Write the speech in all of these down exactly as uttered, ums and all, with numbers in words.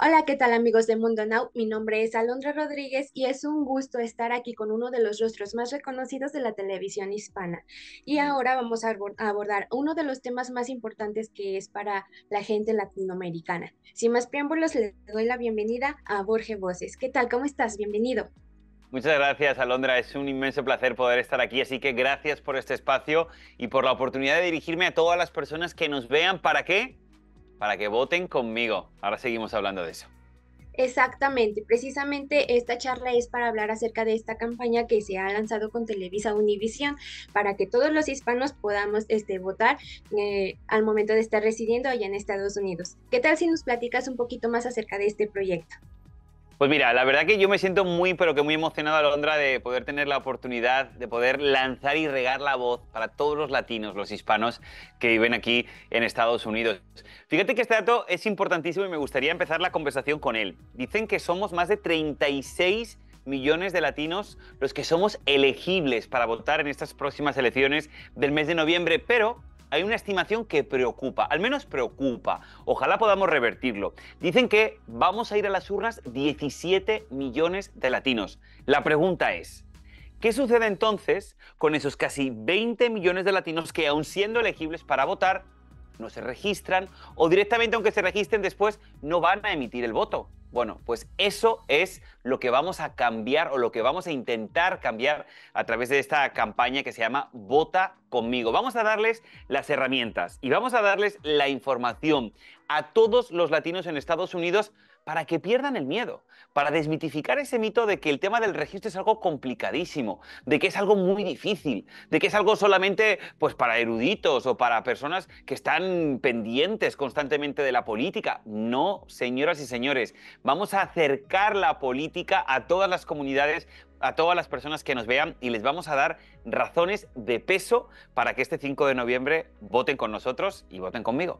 Hola, ¿qué tal amigos de Mundo Now? Mi nombre es Alondra Rodríguez y es un gusto estar aquí con uno de los rostros más reconocidos de la televisión hispana. Y ahora vamos a abor- a abordar uno de los temas más importantes que es para la gente latinoamericana. Sin más preámbulos, le doy la bienvenida a Borge Voces. ¿Qué tal? ¿Cómo estás? Bienvenido. Muchas gracias, Alondra. Es un inmenso placer poder estar aquí, así que gracias por este espacio y por la oportunidad de dirigirme a todas las personas que nos vean. ¿Para qué? Para que voten conmigo. Ahora seguimos hablando de eso. Exactamente, precisamente esta charla es para hablar acerca de esta campaña que se ha lanzado con Televisa Univisión para que todos los hispanos podamos este, votar eh, al momento de estar residiendo allá en Estados Unidos. ¿Qué tal si nos platicas un poquito más acerca de este proyecto? Pues mira, la verdad que yo me siento muy, pero que muy emocionado, Alondra, de poder tener la oportunidad de poder lanzar y regar la voz para todos los latinos, los hispanos que viven aquí en Estados Unidos. Fíjate que este dato es importantísimo y me gustaría empezar la conversación con él. Dicen que somos más de treinta y seis millones de latinos los que somos elegibles para votar en estas próximas elecciones del mes de noviembre, pero hay una estimación que preocupa, al menos preocupa. Ojalá podamos revertirlo. Dicen que vamos a ir a las urnas diecisiete millones de latinos. La pregunta es, ¿qué sucede entonces con esos casi veinte millones de latinos que, aun siendo elegibles para votar, no se registran o directamente, aunque se registren después, no van a emitir el voto? Bueno, pues eso es lo que vamos a cambiar o lo que vamos a intentar cambiar a través de esta campaña que se llama Vota conmigo. Vamos a darles las herramientas y vamos a darles la información a todos los latinos en Estados Unidos para que pierdan el miedo, para desmitificar ese mito de que el tema del registro es algo complicadísimo, de que es algo muy difícil, de que es algo solamente pues, para eruditos o para personas que están pendientes constantemente de la política. No, señoras y señores, vamos a acercar la política a todas las comunidades, a todas las personas que nos vean y les vamos a dar razones de peso para que este cinco de noviembre voten con nosotros y voten conmigo.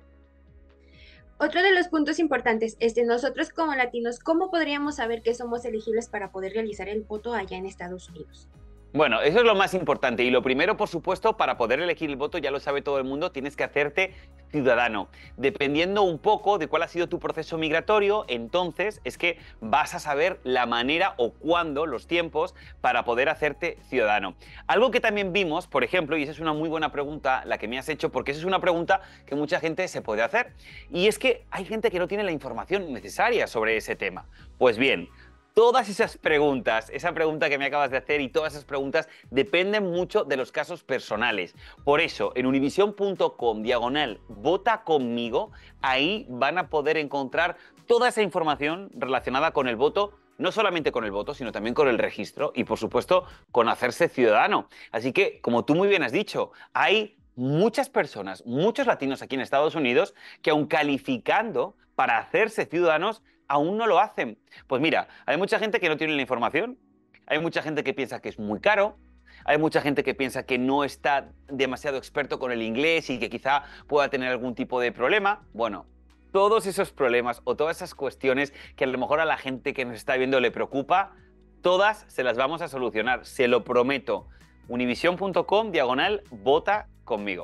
Otro de los puntos importantes es de nosotros como latinos, ¿cómo podríamos saber que somos elegibles para poder realizar el voto allá en Estados Unidos? Bueno, eso es lo más importante. Y lo primero, por supuesto, para poder elegir el voto, ya lo sabe todo el mundo, tienes que hacerte ciudadano. Dependiendo un poco de cuál ha sido tu proceso migratorio, entonces es que vas a saber la manera o cuándo, los tiempos, para poder hacerte ciudadano. Algo que también vimos, por ejemplo, y esa es una muy buena pregunta la que me has hecho, porque esa es una pregunta que mucha gente se puede hacer, y es que hay gente que no tiene la información necesaria sobre ese tema. Pues bien, todas esas preguntas, esa pregunta que me acabas de hacer y todas esas preguntas dependen mucho de los casos personales. Por eso, en univision punto com, diagonal, vota conmigo, ahí van a poder encontrar toda esa información relacionada con el voto, no solamente con el voto, sino también con el registro y, por supuesto, con hacerse ciudadano. Así que, como tú muy bien has dicho, hay muchas personas, muchos latinos aquí en Estados Unidos que, aun calificando para hacerse ciudadanos, aún no lo hacen. Pues mira, hay mucha gente que no tiene la información, hay mucha gente que piensa que es muy caro, hay mucha gente que piensa que no está demasiado experto con el inglés y que quizá pueda tener algún tipo de problema. Bueno, todos esos problemas o todas esas cuestiones que a lo mejor a la gente que nos está viendo le preocupa, todas se las vamos a solucionar, se lo prometo. univision punto com, diagonal, vota conmigo.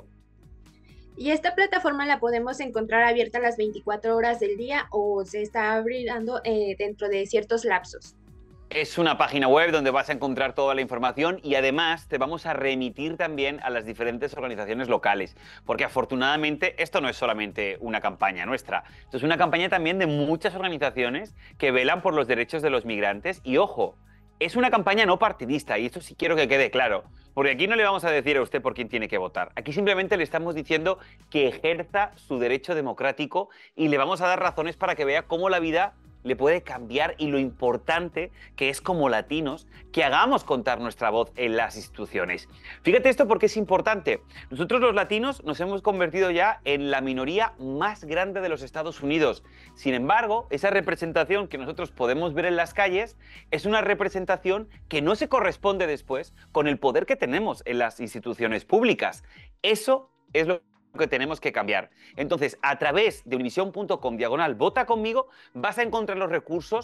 Y esta plataforma la podemos encontrar abierta las veinticuatro horas del día o se está abriendo eh, dentro de ciertos lapsos. Es una página web donde vas a encontrar toda la información y además te vamos a remitir también a las diferentes organizaciones locales, porque afortunadamente esto no es solamente una campaña nuestra, esto es una campaña también de muchas organizaciones que velan por los derechos de los migrantes y ojo, es una campaña no partidista y esto sí quiero que quede claro, porque aquí no le vamos a decir a usted por quién tiene que votar, aquí simplemente le estamos diciendo que ejerza su derecho democrático y le vamos a dar razones para que vea cómo la vida le puede cambiar y lo importante que es como latinos que hagamos contar nuestra voz en las instituciones. Fíjate esto porque es importante. Nosotros los latinos nos hemos convertido ya en la minoría más grande de los Estados Unidos. Sin embargo, esa representación que nosotros podemos ver en las calles es una representación que no se corresponde después con el poder que tenemos en las instituciones públicas. Eso es lo que tenemos que cambiar. Entonces, a través de univision punto com, diagonal, vota conmigo, vas a encontrar los recursos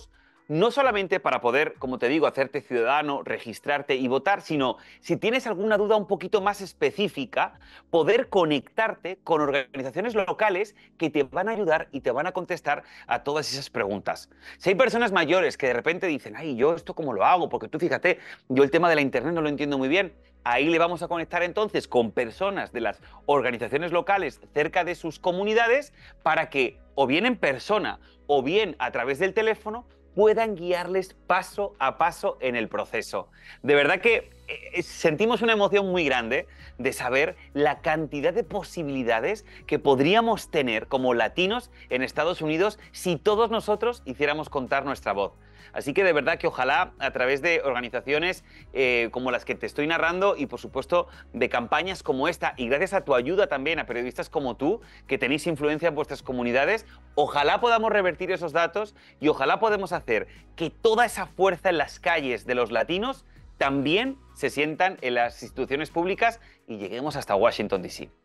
no solamente para poder, como te digo, hacerte ciudadano, registrarte y votar, sino si tienes alguna duda un poquito más específica, poder conectarte con organizaciones locales que te van a ayudar y te van a contestar a todas esas preguntas. Si hay personas mayores que de repente dicen, ay, ¿yo esto cómo lo hago? Porque tú fíjate, yo el tema de la internet no lo entiendo muy bien. Ahí le vamos a conectar entonces con personas de las organizaciones locales cerca de sus comunidades para que, o bien en persona o bien a través del teléfono, puedan guiarles paso a paso en el proceso. De verdad que eh, sentimos una emoción muy grande de saber la cantidad de posibilidades que podríamos tener como latinos en Estados Unidos si todos nosotros hiciéramos contar nuestra voz. Así que de verdad que ojalá a través de organizaciones eh, como las que te estoy narrando y por supuesto de campañas como esta y gracias a tu ayuda también a periodistas como tú que tenéis influencia en vuestras comunidades, ojalá podamos revertir esos datos y ojalá podamos hacer que toda esa fuerza en las calles de los latinos también se sientan en las instituciones públicas y lleguemos hasta Washington, D C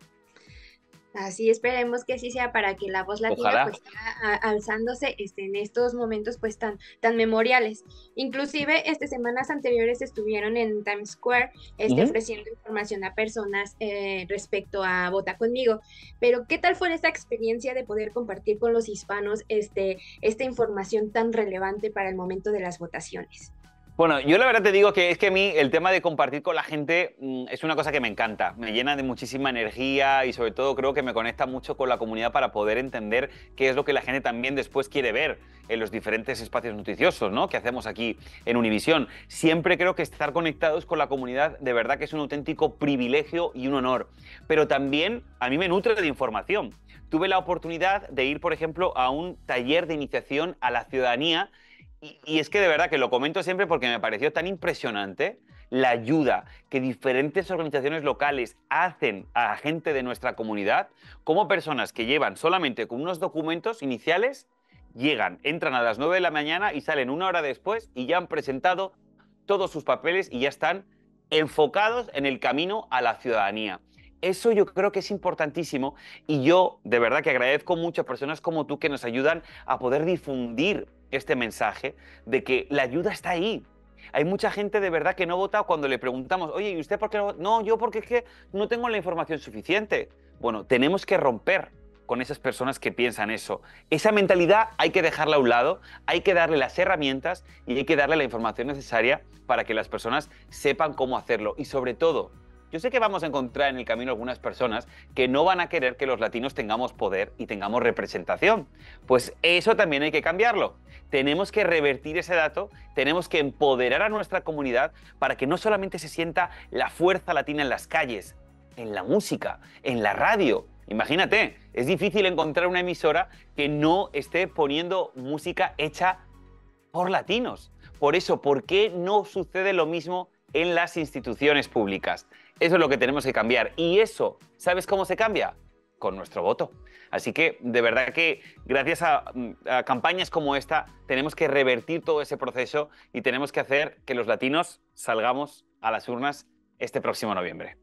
Así esperemos que así sea para que la voz latina Ojalá. pues siga alzándose este, en estos momentos pues tan, tan memoriales. Inclusive este, semanas anteriores estuvieron en Times Square este, uh-huh. ofreciendo información a personas eh, respecto a Vota Conmigo. Pero ¿qué tal fue esta experiencia de poder compartir con los hispanos este, esta información tan relevante para el momento de las votaciones? Bueno, yo la verdad te digo que es que a mí el tema de compartir con la gente mmm, es una cosa que me encanta, me llena de muchísima energía y sobre todo creo que me conecta mucho con la comunidad para poder entender qué es lo que la gente también después quiere ver en los diferentes espacios noticiosos, ¿no?, que hacemos aquí en Univisión. Siempre creo que estar conectados con la comunidad de verdad que es un auténtico privilegio y un honor, pero también a mí me nutre de información. Tuve la oportunidad de ir, por ejemplo, a un taller de iniciación a la ciudadanía. Y, y es que de verdad que lo comento siempre porque me pareció tan impresionante la ayuda que diferentes organizaciones locales hacen a la gente de nuestra comunidad, como personas que llevan solamente con unos documentos iniciales, llegan, entran a las nueve de la mañana y salen una hora después y ya han presentado todos sus papeles y ya están enfocados en el camino a la ciudadanía. Eso yo creo que es importantísimo y yo de verdad que agradezco mucho a personas como tú que nos ayudan a poder difundir este mensaje de que la ayuda está ahí. Hay mucha gente de verdad que no vota cuando le preguntamos, oye, ¿y usted por qué no? No, yo porque es que no tengo la información suficiente. Bueno, tenemos que romper con esas personas que piensan eso. Esa mentalidad hay que dejarla a un lado, hay que darle las herramientas y hay que darle la información necesaria para que las personas sepan cómo hacerlo. Y sobre todo, yo sé que vamos a encontrar en el camino algunas personas que no van a querer que los latinos tengamos poder y tengamos representación. Pues eso también hay que cambiarlo. Tenemos que revertir ese dato, tenemos que empoderar a nuestra comunidad para que no solamente se sienta la fuerza latina en las calles, en la música, en la radio. Imagínate, es difícil encontrar una emisora que no esté poniendo música hecha por latinos. Por eso, ¿por qué no sucede lo mismo en las instituciones públicas? Eso es lo que tenemos que cambiar. Y eso, ¿sabes cómo se cambia? Con nuestro voto. Así que, de verdad que gracias a, a campañas como esta, tenemos que revertir todo ese proceso y tenemos que hacer que los latinos salgamos a las urnas este próximo noviembre.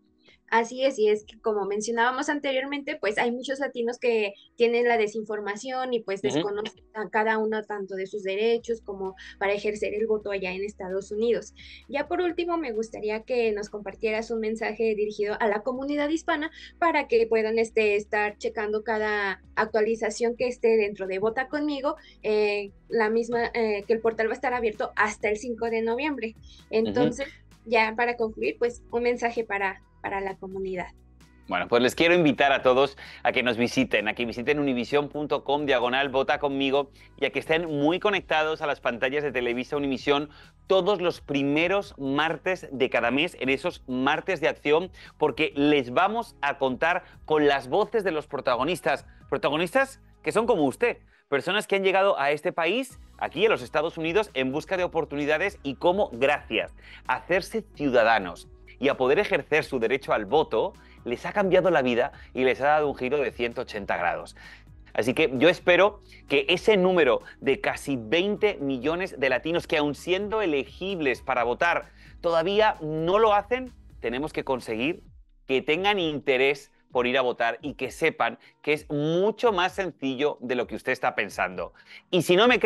Así es, y es que como mencionábamos anteriormente, pues hay muchos latinos que tienen la desinformación y pues desconocen uh-huh. a cada uno tanto de sus derechos como para ejercer el voto allá en Estados Unidos. Ya por último, me gustaría que nos compartieras un mensaje dirigido a la comunidad hispana para que puedan este, estar checando cada actualización que esté dentro de Vota Conmigo, eh, la misma, eh, que el portal va a estar abierto hasta el cinco de noviembre. Entonces, uh-huh. ya para concluir, pues un mensaje para para la comunidad. Bueno, pues les quiero invitar a todos a que nos visiten, a que visiten univision punto com diagonal vota conmigo y a que estén muy conectados a las pantallas de Televisa Univisión todos los primeros martes de cada mes, en esos martes de acción, porque les vamos a contar con las voces de los protagonistas, protagonistas que son como usted, personas que han llegado a este país, aquí en los Estados Unidos, en busca de oportunidades y cómo, gracias a hacerse ciudadanos y a poder ejercer su derecho al voto, les ha cambiado la vida y les ha dado un giro de ciento ochenta grados. Así que yo espero que ese número de casi veinte millones de latinos que aun siendo elegibles para votar todavía no lo hacen, tenemos que conseguir que tengan interés por ir a votar y que sepan que es mucho más sencillo de lo que usted está pensando. Y si no me cree,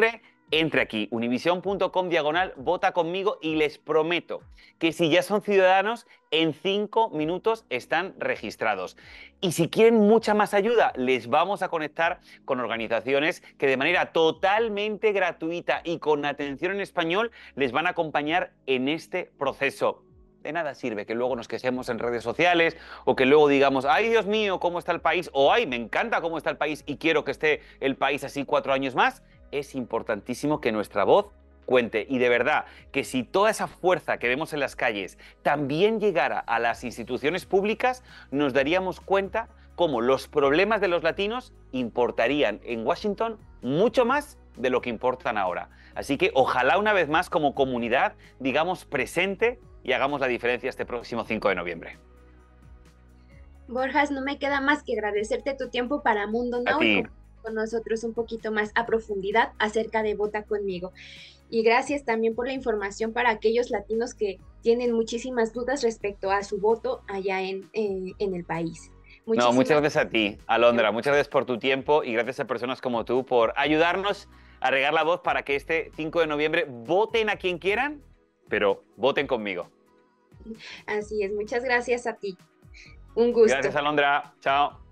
entre aquí, univision punto com diagonal, vota conmigo y les prometo que si ya son ciudadanos, en cinco minutos están registrados. Y si quieren mucha más ayuda, les vamos a conectar con organizaciones que de manera totalmente gratuita y con atención en español les van a acompañar en este proceso. De nada sirve que luego nos quejemos en redes sociales o que luego digamos, ay Dios mío, ¿cómo está el país? O ay, me encanta cómo está el país y quiero que esté el país así cuatro años más. Es importantísimo que nuestra voz cuente. Y de verdad, que si toda esa fuerza que vemos en las calles también llegara a las instituciones públicas, nos daríamos cuenta cómo los problemas de los latinos importarían en Washington mucho más de lo que importan ahora. Así que ojalá una vez más como comunidad digamos presente y hagamos la diferencia este próximo cinco de noviembre. Borjas, no me queda más que agradecerte tu tiempo para Mundo A Now y ti. compartir con nosotros un poquito más a profundidad acerca de Vota Conmigo. Y gracias también por la información para aquellos latinos que tienen muchísimas dudas respecto a su voto allá en, en, en el país. No, muchas Muchísimas gracias a ti, Alondra. Muchas gracias por tu tiempo y gracias a personas como tú por ayudarnos a regar la voz para que este cinco de noviembre voten a quien quieran, pero voten conmigo. Así es, muchas gracias a ti. Un gusto. Gracias, Alondra. Chao.